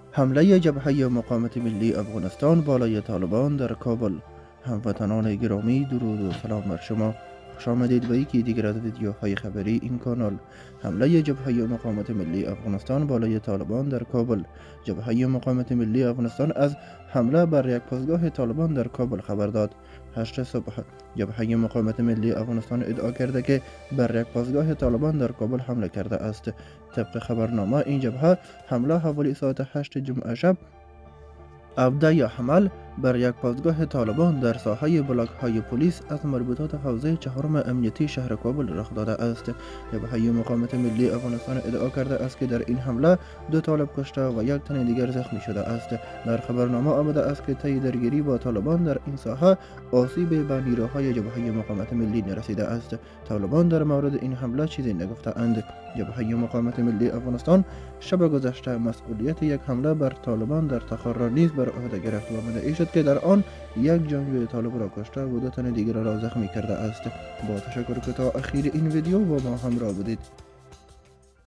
حمله جبهه مقاومت ملی افغانستان بالای طالبان در کابل. هموطنان گرامی، درود و سلام بر شما. خوش آمدید به یکی دیگر از ویدیوهای خبری این کانال. حمله جبهه مقاومت ملی افغانستان بالای طالبان در کابل. جبهه مقاومت ملی افغانستان از حمله بر یک پاسگاه طالبان در کابل خبر داد. 8 صبح جبهه مقاومت ملی افغانستان ادعا کرده که بر یک پاسگاه طالبان در کابل حمله کرده است. طبق خبرنامه این جبهه حمله حوالی ساعت 8 جمعه شب ابدا حمل بر یک پاسگاه طالبان در ساحه بلاک های پلیس از مربوطات حوزه چهارم امنیتی شهر کابل رخ داده است. جبهه مقاومت ملی افغانستان ادعا کرده است که در این حمله 2 طالب کشته و 1 تن دیگر زخمی شده است. در خبرنامه آمده است که طی درگیری با طالبان در این ساحه آسیب به نیروهای جبهه مقاومت ملی نرسیده است. طالبان در مورد این حمله چیزی نگفته‌اند. جبهه مقاومت ملی افغانستان شب گذشته مسئولیت یک حمله بر طالبان در تخار را نیز بر عهده گرفت و مدعی شد که در آن 1 جنگجوی طالب را کشته و 2 تن دیگر را زخمی کرده است. با تشکر که تا اخیر این ویدیو با ما همراه بودید.